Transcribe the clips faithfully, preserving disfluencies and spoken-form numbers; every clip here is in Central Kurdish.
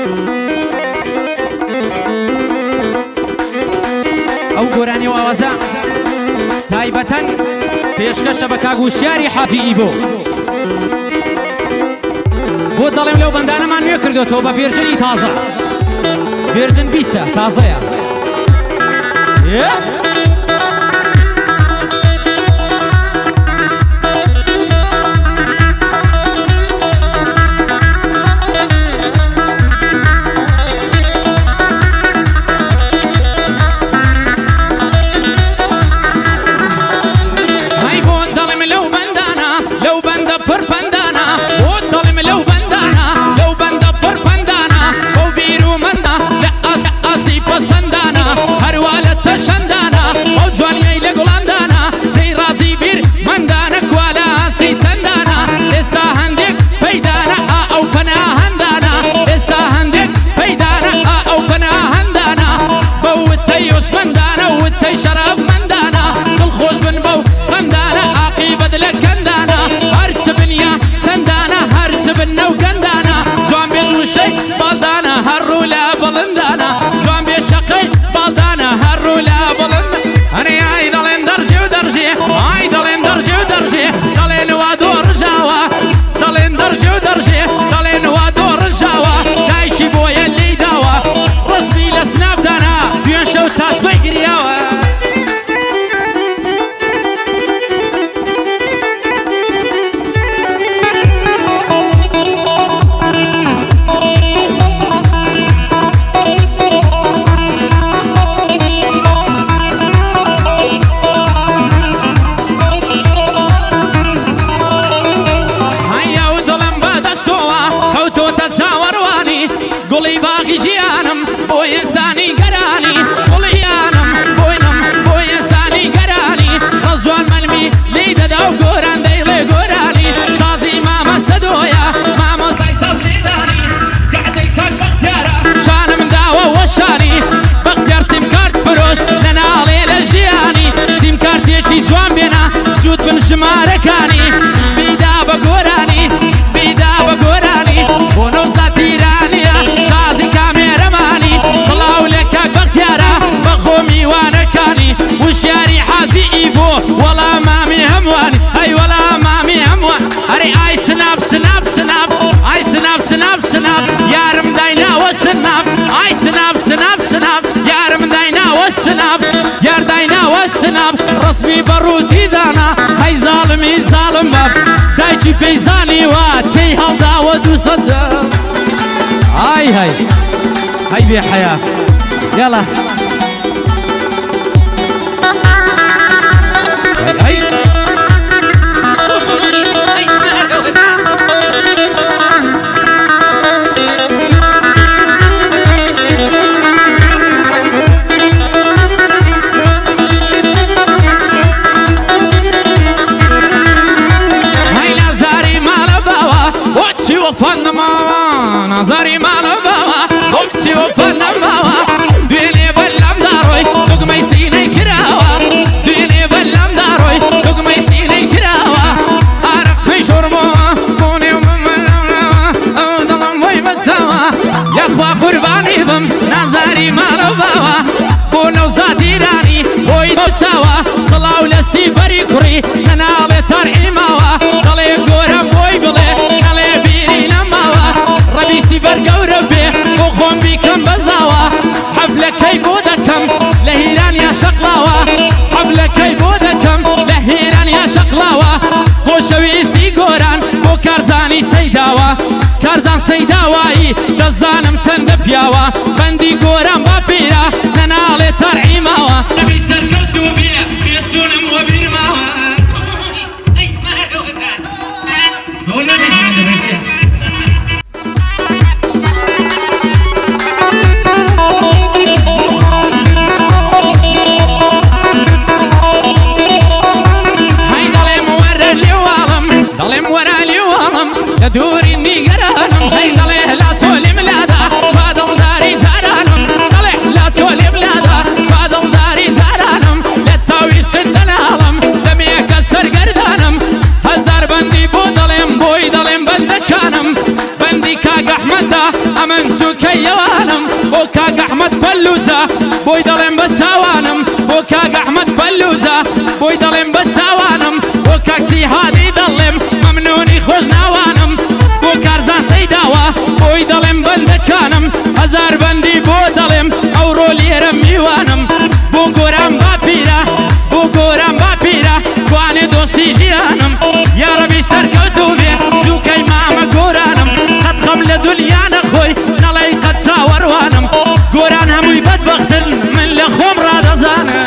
ئەو گۆرانی و ئاوازە تایبەتەن پێشکەشە بە کاگوشیاری حاجی ئیبۆ بۆ دەڵێم لەو بەندانەمان نوێ کردوێتەوە بە ڤێرژنی تازە ڤێرژن بیستە تازەیە ژمارەکانی بیدا بە گۆرانی بیدا بە گۆرانی بۆ نەوزە تیرانیە شازی کامێرەمانی سڵاو لە کاک بەختیارە بەخۆ میوانەکانی وشیاری حاجی ئیبۆ وەڵا مامی هەمووانی ئەی وەڵا مامی هەمووان ئەرێ ئای سناب سناب سناب ئای سناب سناب سناب یارم دایناوە سناب ئای سناب سناب سناب یارم دایناوە سناب یار دایناوە سناب ڕسمی بەڕووتی دانا هەی زاڵمی زاڵم باب دایکی پەیزانی وا تێی هەڵداوە دووسەد ئای هەی هەی بێ حەیا یاڵا هەی نظري مالا بابا قمتي وفنا بابا دويني بلام داروي دقمي سيني كراوا دويني بلام داروي دقمي سيني كراوا عرق في شرموا موني وممنا ودلم ويمتاوا يا اخوا قرباني بم نظري مالا بابا بونو زاديراني ويدو سوا صلاو لسيفري كري ننالي ترحيماوا دلي قورم بوي بلي دلي بيري نماوا ربيسي برقو ربي وخون بيكم بزاوا حفلة كيبودكم لهيران يا شقلاوا حفلة كيبودكم لهيران يا شقلاوا خوشويستي قوران بو كارزاني سيداوا كارزان سيداواي دزانم چند بياوا بندي قوران بابيرا ننالي ترعيماوا ربيسر كوتو بيه بيسونم وبيرماوا اي ما ضلم ورا اليوم دوري اني قرانم هاي ضليه لا تسولي ملادا فاضل داري زارانم ضلي من سوكي يوانم بوكاك أحمد فلوزة بوي دلم بساوانم بوكاك أحمد فلوزة بوي دلم بساوانم بوكاك سيهادي دلم ممنوني خوش ناوانم بوكار زان سيداوا بوي دلم بندكانم هزار بندي بو دلم أو رولي رميوانم بو قرام بابيرا بو قرام بابيرا كواني دوسي جيرانم يا ربي سركوتو بيه زوكي ماما قرانم قد خمل دنيانا خوي نلاي قد ساوروانم قران هموي بدبختن من لخوم رادزانم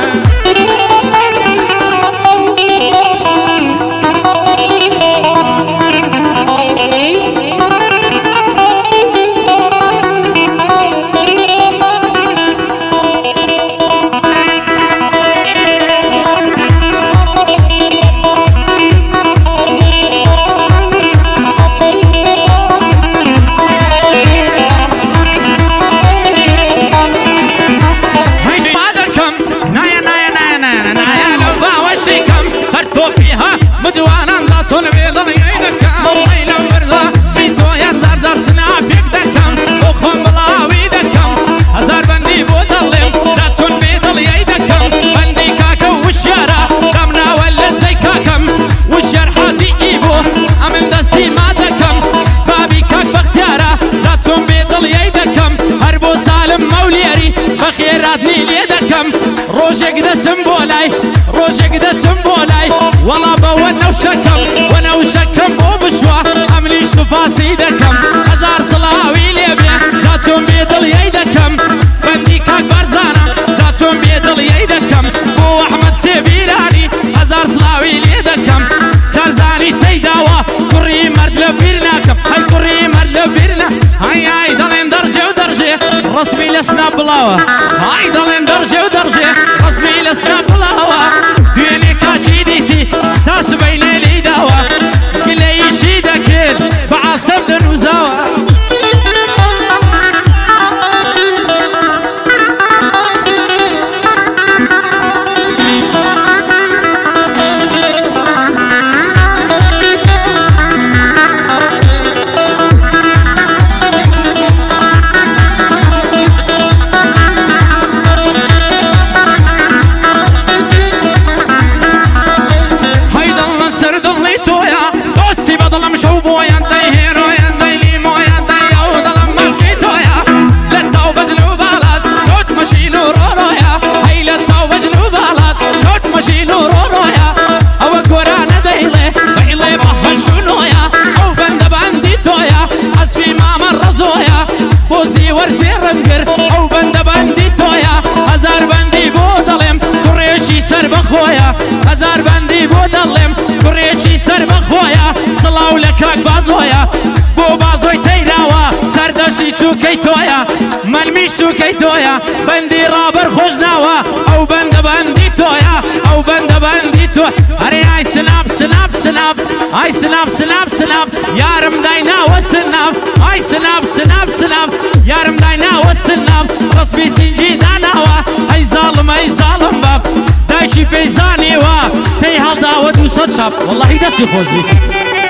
روجك ده سمبولاي روجك ده سمبولاي والله بوانا وشكم وانا وشكم وبشوا عملي شفاسي دكم هزار صلاوي ليبيا ذاتهم بيضل يدكم بنديك اكبر زانا ذاتهم بيضل يدكم بو احمد سيبيراني هزار صلاوي ليدكم كرزاني سيداوا كري مرد لبيرناكم هاي كري مرد لبيرنا هاي هاي دلين درجة ودرجة رسمي لسنا بلاوة هاي دلين درجة ودرجة رسمي لسنا بلاوة بيني كاتشي ديتي تاس بيني لي داوة كل يشي دكيل بعصب دن وزاوة بوزي ورزي رنقر او بند بندي تويا هزار بندي بودلم كريشي سر بخويا هزار بندي بودلم كريشي سر بخويا صلاو لكاك بازويا بو بازوي تيراوا سردشي چوكي تويا من ميشو كي تويا بندي رابر خوشناوا او بند بندي تويا او بند بندي تويا هري هاي سناب سناب سناب هاي سناب سناب سناب يارم داينا والسناب هاي سناب سناب سناب يارم داينا والسناب رسمي سنجي داناوا هاي ظالم هاي ظالم باب دايشي بيزاني وا تي هالدا ودو صد شاب والله دستي خوش بي